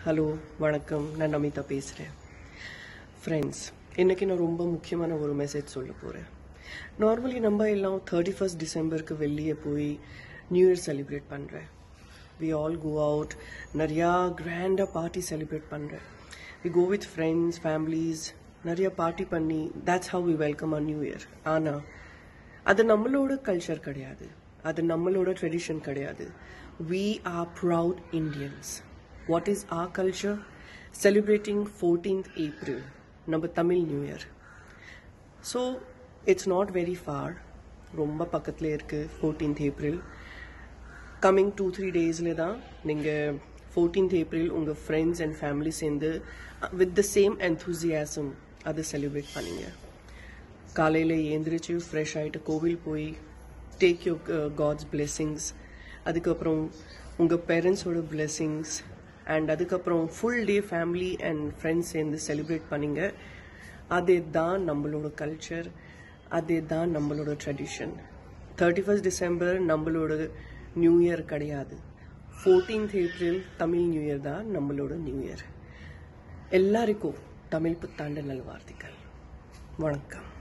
Hello வணக்கம், நான் நமிதா பேசுகிறேன். ஃப்ரெண்ட்ஸ், இன்றைக்கி நான் ரொம்ப முக்கியமான ஒரு மெசேஜ் சொல்ல போகிறேன். நார்மலி நம்ம எல்லாம் 31st டிசம்பருக்கு வெளியே போய் நியூ இயர் செலிப்ரேட் பண்ணுறேன். வி ஆல் கோ அவுட், நிறையா கிராண்டாக பார்ட்டி செலிப்ரேட் பண்ணுறேன். We go with friends, families, நிறையா பார்ட்டி பண்ணி that's how we welcome our new year. ஆனால் அது நம்மளோட கல்ச்சர் கிடையாது, அது நம்மளோட ட்ரெடிஷன் கிடையாது. We are proud Indians. What is our culture? Celebrating 14th April, நம்ம Tamil new year. So it's not very far, ரொம்ப பக்கத்தில் இருக்குது 14th April. கம்மிங் 2-3 டேஸில் தான் நீங்கள் 14th April உங்கள் ஃப்ரெண்ட்ஸ் அண்ட் ஃபேமிலி சேர்ந்து வித் த சேம் என்தூசியாசம் அதை செலிப்ரேட் பண்ணிங்க. காலையில் எழுந்திரிச்சு ஃப்ரெஷ் ஆகிட்டு கோவில் போய் டேக் யூர் காட்ஸ் பிளெஸ்ஸிங்ஸ், அதுக்கப்புறம் உங்கள் பேரண்ட்ஸோட பிளெஸ்ஸிங்ஸ், அண்ட் அதுக்கப்புறம் full day family and friends சேர்ந்து செலிப்ரேட் பண்ணிங்க. அதே தான் நம்மளோட கல்ச்சர், அதே தான் நம்மளோட ட்ரெடிஷன். 31st டிசம்பர் நம்மளோட நியூ இயர் கிடையாது. 14th April Tamil new year தான் நம்மளோட நியூ இயர். எல்லாருக்கும் தமிழ் புத்தாண்டு நல்வாழ்த்துக்கள். வணக்கம்.